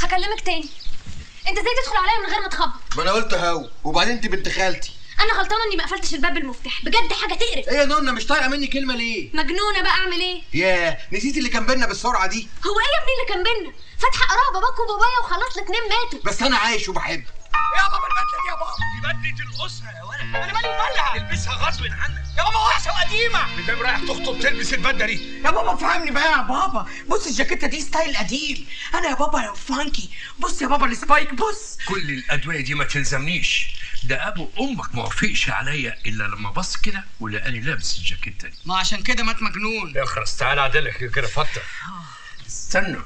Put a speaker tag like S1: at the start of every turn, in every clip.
S1: هكلمك تاني. انت ازاي تدخل عليا من غير ما تخبط؟
S2: ما انا قلت هو، وبعدين انت بنت خالتي.
S1: انا غلطانه اني ما قفلتش الباب بالمفتاح، بجد حاجه تقرف.
S2: ايه يا نونا مش طايقه مني كلمه ليه؟
S1: مجنونه بقى، اعمل ايه؟
S2: ياه نسيت اللي كان بينا بالسرعه دي.
S1: هو ايه يا ابني اللي كان بينا؟ فاتحه قراءه باباك وبابايا وخلاص الاتنين ماتوا.
S2: بس انا عايش وبحب.
S3: يا بابا البدله دي يا بابا، دي بدله الاسره يا ولد. انا مالي ومالها؟ البسها غصب عنك يا بابا، وحشه وقديمه. مدام رايح تخطب تلبس البدله دي.
S4: يا بابا فهمني بقى يا بابا، بص الجاكيته دي ستايل قديم، انا يا بابا فانكي. بص يا بابا السبايك، بص.
S3: كل الادويه دي ما تلزمنيش، ده ابو امك ما وافقش عليا الا لما بص كده ولقاني لابس الجاكيته دي.
S4: ما عشان كده مات مجنون.
S3: يا خلاص تعالى اعدلك كده فتره. استنى،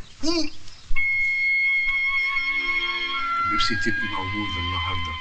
S3: نفسي تبقي موجوده النهارده.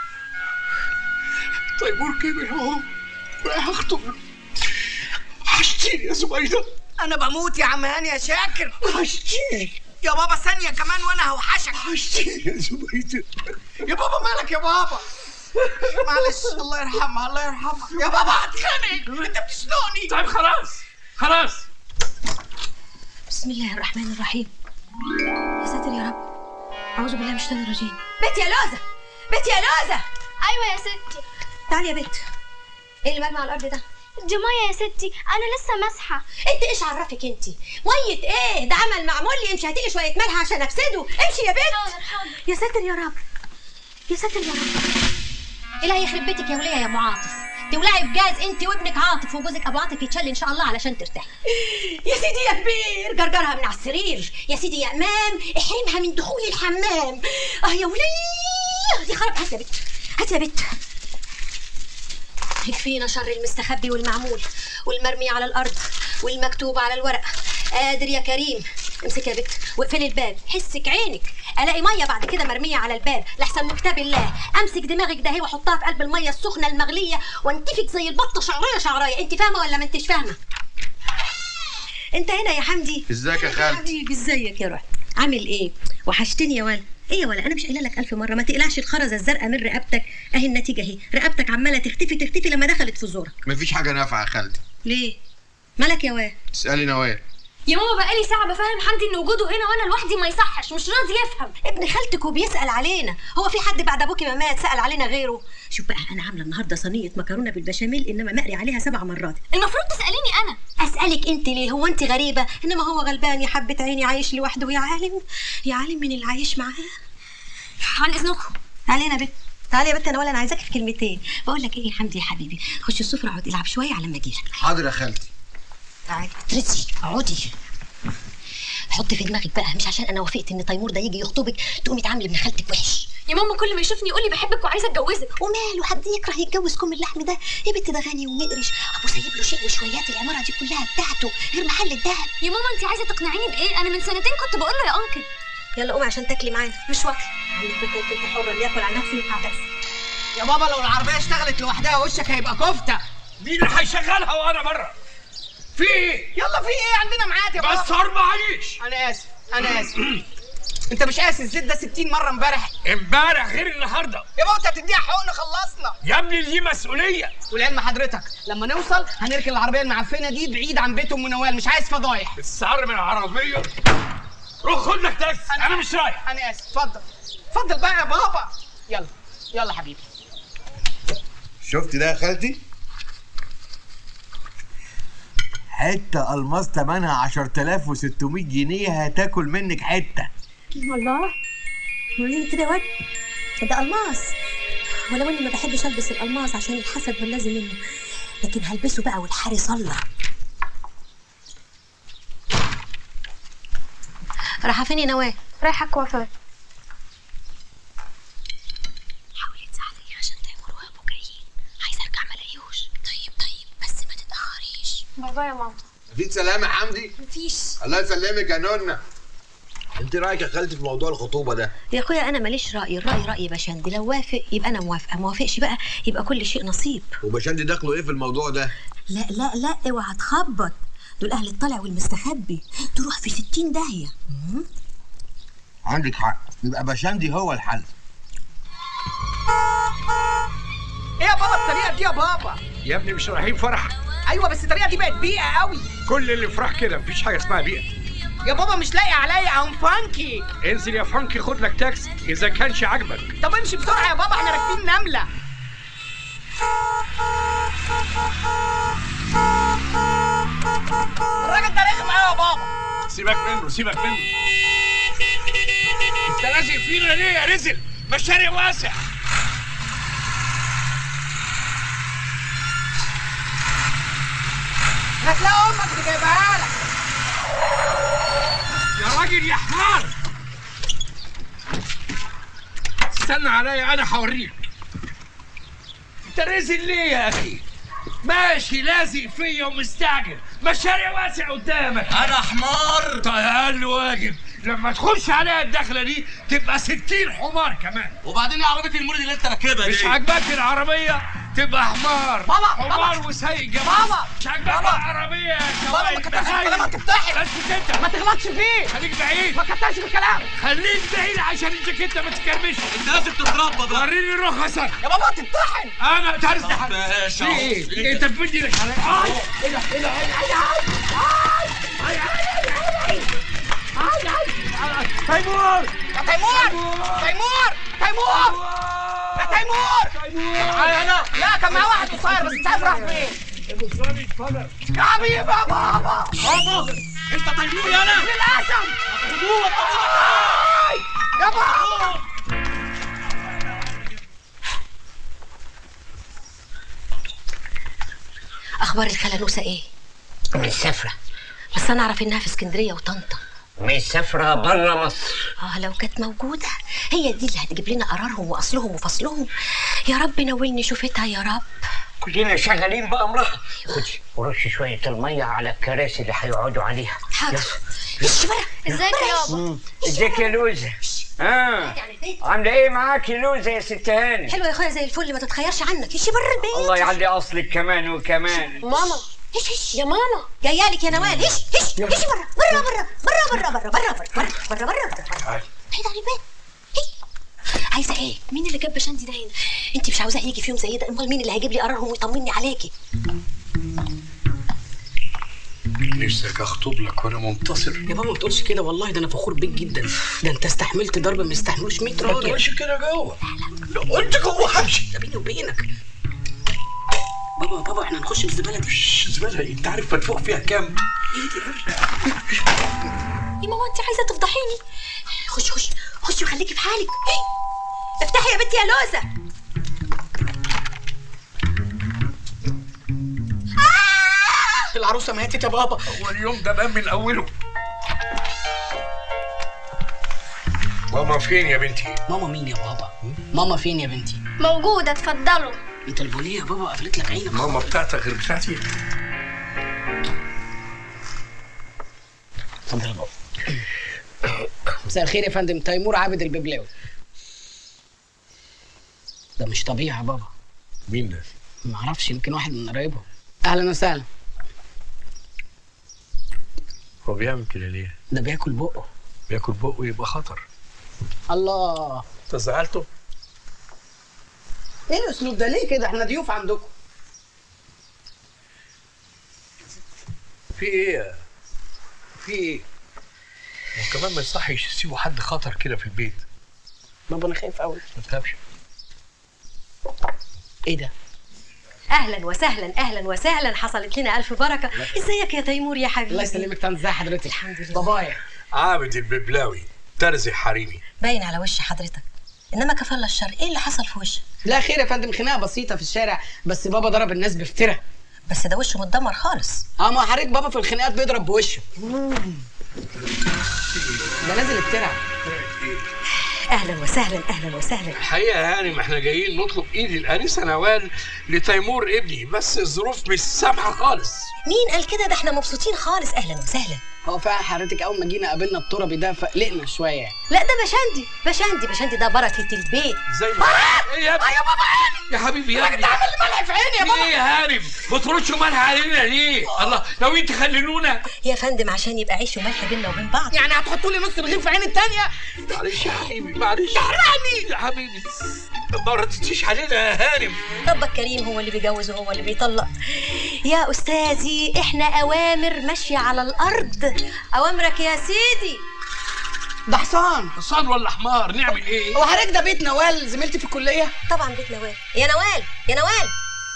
S3: تيمور كبر اهو، رايح اخطب. وحشتيني يا زبيده.
S4: انا بموت يا عم هاني يا شاكر.
S3: وحشتيني
S4: يا بابا ثانيه كمان وانا هوحشك.
S3: وحشتيني يا زبيده.
S4: يا بابا مالك يا بابا؟ معلش الله يرحمها الله يرحمها. يا بابا هتخانق، انت بتشنقني.
S3: طيب خلاص.
S1: بسم الله الرحمن الرحيم. يا ساتر يا رب، اعوذ بالله من الشيطان الرجيم. بنت يا لوزه، بنت يا لوزه.
S5: ايوه يا ستي.
S1: تعالي يا بنت. ايه اللي مرمي على الارض ده؟
S5: دي ميه يا ستي، انا لسه ماسحه.
S1: انت ايش عرفك انت؟ ميه ايه؟ ده عمل معمول لي. امشي هاتيلي شويه ملح عشان افسده. امشي يا بنت.
S5: حاضر.
S1: يا ساتر يا رب، يا ساتر يا رب. ايه اللي هيخرب بيتك يا وليه يا ام عاطف؟ تولعي بجاز انت وابنك عاطف، وجوزك ابو عاطف يتشل ان شاء الله علشان ترتاحي. يا سيدي يا كبير جرجرها من على السرير. يا سيدي يا امام احرمها من دخول الحمام. يا وليه دي خرب. هات يا بنت، هات يا بنت. يكفينا شر المستخبي والمعمول والمرمي على الارض والمكتوب على الورق. قادر يا كريم. امسك يا بنت واقفلي الباب. حسك عينك الاقي ميه بعد كده مرميه على الباب لحسن مكتب الله. امسك دماغك ده واحطها في قلب الميه السخنه المغليه وانتفك زي البطه شعرايه. انت فاهمه ولا ما انتش فاهمه؟ انت هنا يا حمدي.
S2: ازيك يا خالتي؟
S1: حبيبي ازيك يا روح؟ عامل ايه؟ وحشتني يا ولد. ايه يا ولا، انا مش قايله لك 1000 مره ما تقلعش الخرزه الزرقاء من رقبتك. اهي النتيجه اهي، رقبتك عماله تختفي لما دخلت في زورك.
S2: مفيش حاجه نافعه يا خالتي.
S1: ليه؟ مالك يا واد؟
S2: اسالي نوال.
S1: يا ماما بقالي ساعه بفهم حمدي ان وجوده هنا وانا لوحدي ما يصحش، مش راضي يفهم. ابن خالتك وبيسال علينا، هو في حد بعد ابوكي ما مات سال علينا غيره؟ شوف بقى انا عامله النهارده صينيه مكرونه بالبشاميل انما مقري عليها 7 مرات.
S5: المفروض تساليني انا.
S1: اسالك انت ليه؟ هو انت غريبه؟ انما هو غلبان يا حبه عيني، عايش لوحده. يا عالم يا عالم من اللي عايش معاه.
S5: عن اذنكم.
S1: تعالي يا بنت، تعالي يا بنت. انا ولا انا عايزاكي في كلمتين. بقول لك ايه يا حمدي يا حبيبي، خش السفره اقعد العب شويه على ما اجيلك.
S2: حاضر يا خالتي.
S1: تعالي ترسي اقعدي. حطي في دماغك بقى، مش عشان انا وافقت ان تيمور ده يجي يخطبك تقومي تعاملي ابن خالتك وحش.
S5: يا ماما كل ما يشوفني يقول لي بحبك وعايزه اتجوزك.
S1: وماله، حد يكره يتجوز كم اللحم ده؟ يا بنت ده غني ومقرش، ابو سايب له شيء وشويات، العماره دي كلها بتاعته غير محل الدهب.
S5: يا ماما انت عايزه تقنعيني بايه؟ انا من سنتين كنت بقول له يا انكل.
S1: يلا قومي عشان تاكلي معانا.
S5: مش واكله.
S1: عندك بنت حره اللي ياكل على نفسه يدفع بس.
S4: يا بابا لو العربيه اشتغلت لوحدها وشك هيبقى كفته.
S3: مين اللي هيشغلها وانا بره؟ في ايه؟
S4: يلا في ايه؟ عندنا ميعاد يا بابا.
S3: بس 4 عيش.
S4: انا اسف انت مش قاسي الزيت ده 60 مره
S3: امبارح غير النهارده.
S4: يا بابا انت هتديها حقن خلصنا
S3: يا ابني دي مسؤوليه.
S4: والعلم حضرتك لما نوصل هنركن العربيه المعفنه دي بعيد عن بيت ام نوال، مش عايز فضايح.
S3: السعر من العربيه. روح خد لك تاكسي، انا مش رايح.
S4: انا اسف. اتفضل بقى يا بابا. يلا حبيبي.
S2: شفت ده يا خالتي؟ حته الماس ثمنها 10600 جنيه، هتاكل منك حته.
S1: الله، وريني كده يا واد. ده الماس، ولو اني ما بحبش البس الالماس عشان الحسد واللازم منه، لكن هلبسه بقى والحارس الله. رايحه فين يا نوال؟
S5: رايحه الكوافير.
S1: حاولي تساعديني عشان تيمور وابو جايين، عايزه ارجع ما الاقيهوش. طيب بس ما تتاخريش.
S5: باي باي يا ماما.
S2: مفيش سلام يا حمدي؟
S5: مفيش.
S2: الله يسلمك يا نونا. انت رايك يا خالتي في موضوع الخطوبه ده؟
S1: يا اخويا انا ماليش راي، الراي راي بشندي، لو وافق يبقى انا موافقه، ما وافقش بقى يبقى كل شيء نصيب.
S2: وبشندي دخله ايه في الموضوع ده؟
S1: لا اوعى تخبط، دول اهل الطلع والمستخبي، تروح في 60 داهيه.
S2: عندك حق، يبقى بشندي هو الحل.
S4: ايه يا بابا الطريقه دي يا بابا؟
S3: يا ابني مش رايحين فرح؟
S4: ايوه بس الطريقه دي بقت بيئه قوي.
S3: كل اللي فرح كده، مفيش حاجه اسمها بيئه.
S4: يا بابا مش لاقي عليا ام فانكي.
S3: انزل يا فانكي خد لك تاكسي اذا كانش عاجبك.
S4: طب امشي بسرعه يا بابا احنا راكبين نمله. الراجل ده رخم قوي يا بابا.
S3: سيبك منه سيبك منه. انت لازق فينا ليه يا رزل؟ ما الشارع واسع.
S4: هتلاقي امك اللي جايبها لك.
S3: يا راجل يا حمار استنى عليا انا هوريك. انت رزل ليه يا اخي؟ ماشي لازق فيا ومستعجل، ما الشارع واسع قدامك.
S6: انا حمار.
S3: طيب اقل واجب لما تخش عليها الدخله دي تبقى 60 حمار كمان.
S6: وبعدين ايه عربيه المولد اللي انت راكبها دي؟
S3: مش عاجباك العربيه تبقى حمار.
S4: بابا
S3: حمار وسايق جنب.
S4: بابا
S3: مش عاجباك العربيه يا
S4: بابا ما كترش في الكلام هتفتحي.
S3: بس انت
S4: ما تغلطش فيه.
S3: خليك بعيد.
S4: ما كترش في الكلام.
S3: خليك بعيد عشان الجاكيته ما تكرمش.
S6: انت لازم تتربى بقى.
S3: وريني رخصك.
S4: يا بابا هتمتحن.
S3: انا ترزح.
S6: ماشي
S3: في ايه؟ انت بتمدي لك على ايه ده ايه ده تيمور
S4: يا تيمور تيمور تيمور يا تيمور.
S3: انا
S4: لا كان معاه واحد قصير بس مش عارف راح فين. يا حبيبي يا بابا.
S6: بابا انت تيمور يا انا.
S4: للاسف يا بابا.
S1: اخبار الخاله نوسه ايه؟
S7: مسافرة.
S1: بس انا اعرف انها في اسكندريه وطنطا.
S7: مسافرة برا مصر.
S1: لو كانت موجوده هي دي اللي هتجيب لنا قرارهم واصلهم وفصلهم. يا رب ناولني شوفتها يا رب.
S7: كلنا شغالين بأمرها. خدي ورش شوية المية على الكراسي اللي هيقعدوا عليها.
S1: حاضر. ايش بقى؟
S5: ازيك يا يابا؟
S7: ازيك يا لوزة؟ عاملة ايه معاكي لوزة يا ست هاني؟
S1: حلوه يا اخويا زي الفل ما تتخيرش عنك. ايش بره البيت.
S7: الله يعلي اصلك كمان وكمان.
S5: ماما
S1: ايش
S5: يا ماما
S1: جايه لك يا نوال. ايش بره بره بره بره بره بره بره بره بره بره بعيد عن البيت. عايزه ايه؟
S5: مين اللي جاب بشندي ده هنا؟
S1: انت مش عاوزاه يجي في يوم زي ده؟ امال مين اللي هيجيب لي قرارهم ويطمني عليكي؟
S3: نفسك اخطب لك وانا منتصر.
S4: يا بابا ما تقولش كده والله ده انا فخور بيك جدا. ده انت استحملت ضرب ما يستحملوش 100 راجل.
S3: ما تقولش كده جوه. لو قلت جوه همشي.
S4: ده بيني وبينك. بابا احنا هنخش الزباله دي.
S3: زباله انت عارف مدفوع فيها كام؟
S4: ايه دي
S5: يا ماما انت عايزه تفضحيني.
S1: خشي وخليكي في حالك. افتحي يا بنتي يا لوزه.
S4: العروسه ماتت يا بابا.
S3: هو اليوم ده بان من اوله. ماما فين يا بنتي؟
S4: ماما مين يا بابا؟ ماما فين يا بنتي؟
S5: موجوده اتفضلوا.
S4: انت البوليه يا بابا قفلت لك عينك.
S3: ماما بتاعتك غير بتاعتي.
S4: اتفضل يا بابا. مساء الخير يا فندم. تيمور عابد الببلاوي. ده مش طبيعي يا بابا.
S3: مين ده؟
S4: ما اعرفش يمكن واحد من قرايبهم. اهلا وسهلا.
S3: هو بيعمل كده ليه؟
S4: ده بياكل بقه.
S3: بياكل بقه يبقى خطر.
S4: الله.
S3: انت زعلته؟
S4: ايه الاسلوب ده ليه كده؟ احنا ضيوف عندكم.
S3: في ايه؟ في ايه؟ وكمان ما يصحش يسيبوا حد خطر كده في البيت.
S4: بابا انا خايف قوي.
S3: ما تخافش.
S4: ايه ده؟
S1: اهلا وسهلا اهلا وسهلا. حصلت لنا الف بركه. ازيك يا تيمور يا حبيبي؟
S4: الله يسلمك. تمام ازي حضرتك؟
S1: الحمد لله.
S4: بابايا
S3: عابد الببلاوي ترزي حريمي.
S1: باين على وش حضرتك. انما كفالة الشر ايه اللي حصل في وشك؟
S4: لا خير يا فندم. خناقه بسيطه في الشارع بس بابا ضرب الناس بفتره.
S1: بس ده وشه متدمر خالص.
S4: ما حضرتك بابا في الخناقات بيضرب بوشه. ده نازل افترع.
S1: اهلا وسهلا اهلا وسهلا.
S3: الحقيقه يعني ما احنا جايين نطلب ايد الانسه نوال لتيمور ابني بس الظروف مش سامحه خالص.
S1: مين قال كده؟ ده احنا مبسوطين خالص. اهلا وسهلا.
S4: هو فعلا حضرتك اول ما جينا قابلنا التربي ده فقلقنا شويه.
S1: لا ده بشندي ده بركه البيت.
S3: زي ما ايه يا ابني؟
S4: يا بابا عيني.
S3: يا حبيبي يا ابني.
S4: عمل ملح في عيني يا بابا.
S3: ايه يا هارب؟ ما تردش ملح علينا ليه؟ الله ناويين تخللونا؟
S1: يا فندم عشان يبقى عيش وملح بينا وبين بعض.
S4: يعني هتحطوا لي نص رغيف في عين الثانيه؟
S3: معلش يا حبيبي معلش.
S4: تحرقني
S3: يا حبيبي. ما ردتيش علينا يا هانم.
S1: ربك كريم، هو اللي بيجوز وهو اللي بيطلق. يا استاذي احنا اوامر ماشيه على الارض. اوامرك يا سيدي.
S4: ده حصان.
S3: حصان ولا حمار؟ نعمل ايه؟
S4: هو حضرتك ده بيت نوال زميلتي في الكليه؟
S1: طبعا بيت نوال. يا نوال يا نوال،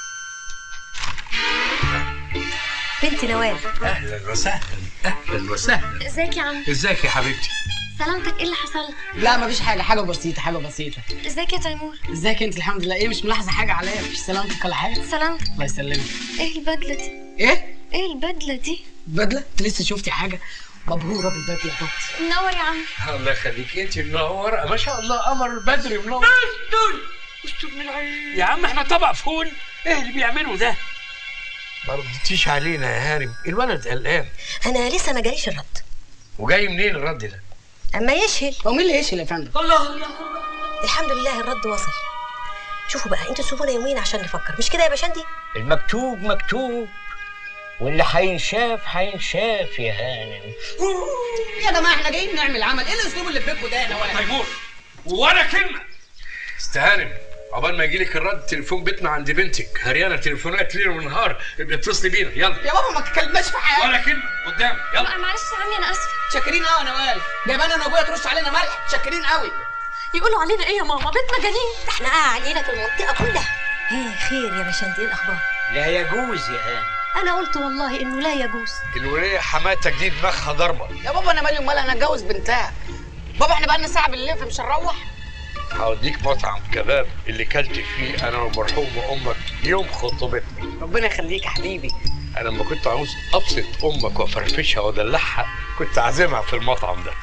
S1: بنتي نوال.
S3: اهلا وسهلا اهلا وسهلا.
S5: ازيك يا عم؟
S3: ازيك يا حبيبتي؟
S5: سلامتك، ايه اللي حصل؟
S4: لا مفيش حاجه، حاجه بسيطه حاجه بسيطه.
S5: ازيك يا تيمور؟
S4: ازيك انت؟ الحمد لله. ايه مش ملاحظه حاجه عليا؟ مفيش سلامتك ولا حاجه؟
S5: سلامتك.
S4: الله يسلمك.
S5: ايه البدله دي؟
S4: ايه؟
S5: ايه البدله دي؟
S4: بدله؟ انت لسه شفتي حاجه؟ مبهوره بالبدله بتاعتي.
S5: منور يا عم.
S3: الله يخليك، انت منوره ما شاء الله. قمر بدري منور. استر من العين يا عم، احنا طبق فول. ايه اللي بيعملوا ده؟ ما ردتيش علينا يا هانم، الولد قلقان.
S1: انا لسه ما جاليش الرد.
S3: وجاي منين الرد ده؟
S1: اما يشهل.
S4: هو مين اللي يشهل يا فندم؟
S3: الله.
S1: الحمد لله الرد وصل. شوفوا بقى انتوا سيبونا يومين عشان نفكر، مش كده يا باشندي؟
S7: المكتوب مكتوب، واللي هينشاف هينشاف يا هانم.
S4: يا جماعه احنا جايين نعمل عمل، ايه الاسلوب اللي في بيتكم ده يا نوال؟
S3: تيمور ولا كلمه. استهانم، عقبال ما يجيلك الرد تليفون بيتنا عند بنتك هريانه تليفونات ليل ونهار. ابقي اتصلي بينا يلا.
S4: يا بابا ما تتكلمناش في حاجه.
S3: ولا كلمه قدام يلا.
S5: معلش يا عمي انا اسفه.
S4: شاكرين قوي يا نوال. جايبانا انا وابويا ترش علينا ملح. شاكرين قوي.
S5: يقولوا علينا ايه يا ماما؟ بيت مجانين.
S1: ده احنا علينا في المنطقه كلها. ايه خير يا باشندي؟ ايه الاخبار؟
S7: لا يجوز يا هانم.
S1: انا قلت والله انه لا يجوز.
S3: الوليه حماتك دي دماغها ضربه.
S4: يا بابا انا مالي ومالها، انا اتجوز بنتها. بابا احنا بقالنا ساعه بالليل فمش هنروح.
S3: هوديك مطعم كباب اللي كلت فيه انا ومرحومه امك يوم خطوبتنا.
S4: ربنا يخليك يا حبيبي.
S3: انا لما كنت عاوز ابسط امك وافرفشها وادلعها كنت عازمها في المطعم ده.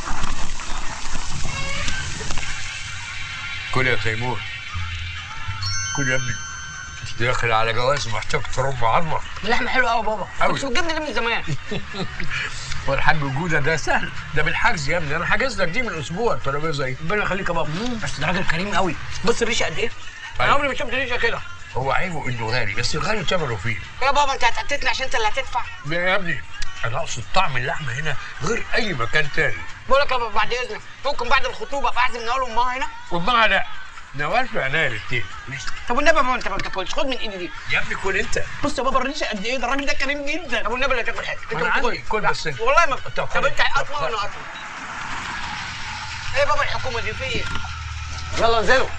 S3: كل يا تيمور، كل يا ابني. انت داخل على جواز ومحتاج ترم عظمك.
S4: اللحمه حلوه قوي بابا.
S3: أوي.
S4: كنت بتجيبني ليه من زمان؟
S3: والحاج جوده ده سهل، ده بالحجز يا ابني. انا حاجز لك دي من اسبوع الترابيزه دي.
S4: ربنا يخليك يا بابا. بس ده راجل كريم قوي. بص الريشه قد ايه؟ انا عمري ما شفت ريشه كده.
S3: هو عيبه انه غالي، بس الغالي ثمنه فيه.
S4: يا بابا انت هتقتتني عشان انت اللي هتدفع.
S3: يا ابني انا اقصد طعم اللحمه هنا غير اي مكان تاني.
S4: بقول لك يا بابا بعد اذنك ممكن بعد الخطوبه فاعزم نوال وامها هنا.
S3: وامها لا، نوال في عناية الاثنين.
S4: طب والنبي يا بابا انت ما بتاكلش، خد من ايدي دي.
S3: يا ابني كل انت.
S4: بص يا بابا الريشه قد ايه؟ ده الراجل ده كريم جدا. طب والنبي لا تاكل حاجه.
S3: انا عندي كل بس انت.
S4: والله ما
S3: طب
S4: طب انت قطمه وانا قطمه. ايه بابا الحكومه دي في ايه؟ يلا انزلوا.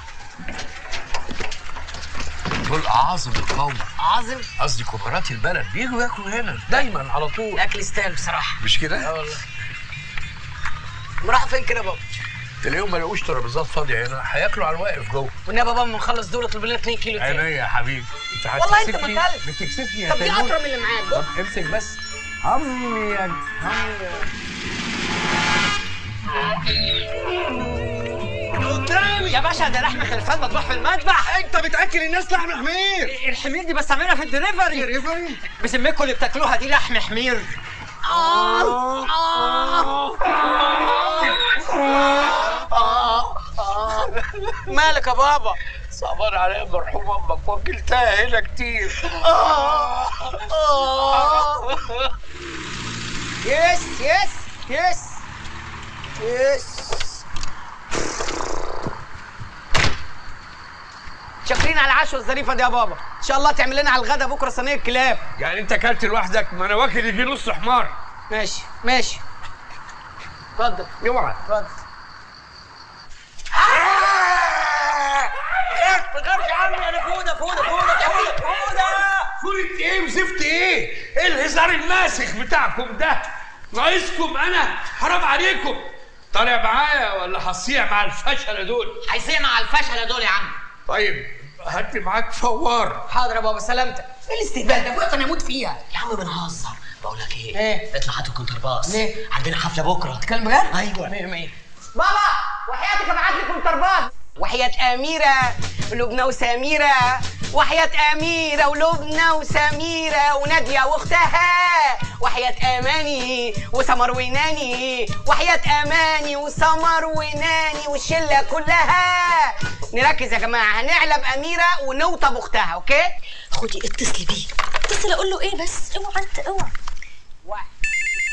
S3: دول اعاظم القوم.
S4: عظم.
S3: قصدي كبارات البلد بيجوا ياكلوا هنا دايما على طول.
S4: الاكل يستاهل بصراحه.
S3: مش كده؟
S4: اه والله. راحوا فين كده يا بابا؟
S3: تلاقيهم ما لقوش ترابيزات فاضيه هنا، هياكلوا على الواقف جوه.
S4: والنبي يا بابا لما نخلص دول اطلب لنا 2 كيلو تاني.
S3: عينيا يا حبيبي. انت
S4: والله انت
S3: هتكسفني.
S4: ما كلت.
S3: بتكسفني يا
S4: طب دي
S3: تيمور.
S4: اطرى من اللي معاك.
S3: طب امسك بس. عمي يا
S4: قدامي يا باشا، ده لحمه خلفان مطبوح في المذبح.
S6: انت بتاكل الناس لحم حمير.
S4: الحمير دي بستعملها في الدليفري. بسميكوا اللي بتاكلوها دي لحم حمير. مالك يا بابا؟
S3: صعبان عليا مرحوم امك وكلتها هنا كتير.
S4: يس يس يس يس. شاكرين على العشوه الظريفه دي يا بابا. ان شاء الله تعمل لنا على الغدا بكره صينيه كلاب.
S3: يعني انت اكلت لوحدك؟ ما انا واكل يجي نص حمار.
S4: ماشي ماشي. اتفضل.
S3: اوعى.
S4: اتفضل. ما تخافش عني، انا فوده.
S3: فولة ايه وزفت ايه؟ ايه الهزار الماسخ بتاعكم ده؟ ناقصكم انا؟ حرام عليكم. طالع معايا ولا هصيع مع الفشله دول؟
S4: هيصيع مع الفشله دول يا عم.
S3: طيب هات لي معاك فوار.
S4: حاضر يا بابا سلامتك. ايه الاستهبال ده؟ بقى انا اموت فيها.
S8: يا عم بنهزر. بقول لك ايه؟
S4: ايه؟
S8: اطلع هات الكونترباس.
S4: ليه؟
S8: عندنا حفله بكره.
S4: تتكلم بجد؟
S8: ايوه.
S4: 100. بابا وحياتك ابعت لي كونترباس. وحياة أميرة ولبنى وسميرة، وحياة أميرة ولبنى وسميرة ونادية وأختها، وحياة أماني وسمر وناني، وحياة أماني وسمر وناني والشلة كلها. نركز يا جماعة، هنعلب أميرة ونوطى بأختها، أوكي؟
S1: خدي اتصلي بيه. اتصل اقول له ايه بس؟ اوعى انت اوعى.
S4: 1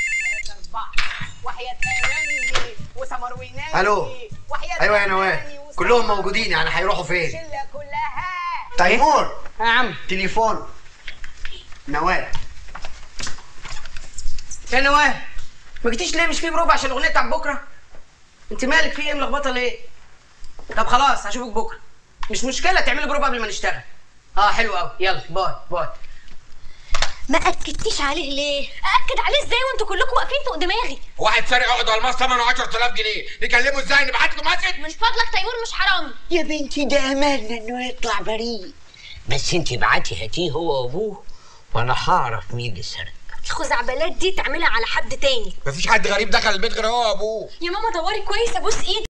S4: 2 3 4. وحياة أماني وسمر وناني.
S2: ألو.
S4: وحياة
S2: أيوة يا نوال.
S4: أماني
S8: كلهم موجودين، يعني هيروحوا فين؟
S4: الشله كلها.
S8: تيمور
S4: يا عم
S8: تليفون نوال.
S4: يا نوال ما جيتيش ليه؟ مش في بروفا عشان الاغنيه بتاعت بكره؟ انت مالك في ايه ملخبطه ليه؟ طب خلاص هشوفك بكره، مش مشكله تعملي بروفا قبل ما نشتغل. حلو قوي، يلا باي باي.
S1: ما اكدتيش عليه ليه؟
S5: ااكد عليه ازاي وانتوا كلكم واقفين فوق دماغي؟
S2: واحد سارق عقد الماس ثمنه 10000 جنيه، نكلمه ازاي؟ نبعت له مسج؟
S5: من فضلك تيمور مش حرامي.
S7: يا بنتي ده املنا انه يطلع بريء، بس انت ابعتي هاتيه هو وابوه وانا هعرف مين اللي سرق.
S5: الخزعبلات دي تعملها على حد تاني.
S2: مفيش حد غريب دخل البيت غير هو وابوه.
S5: يا ماما دوري كويس ابوس ايدي.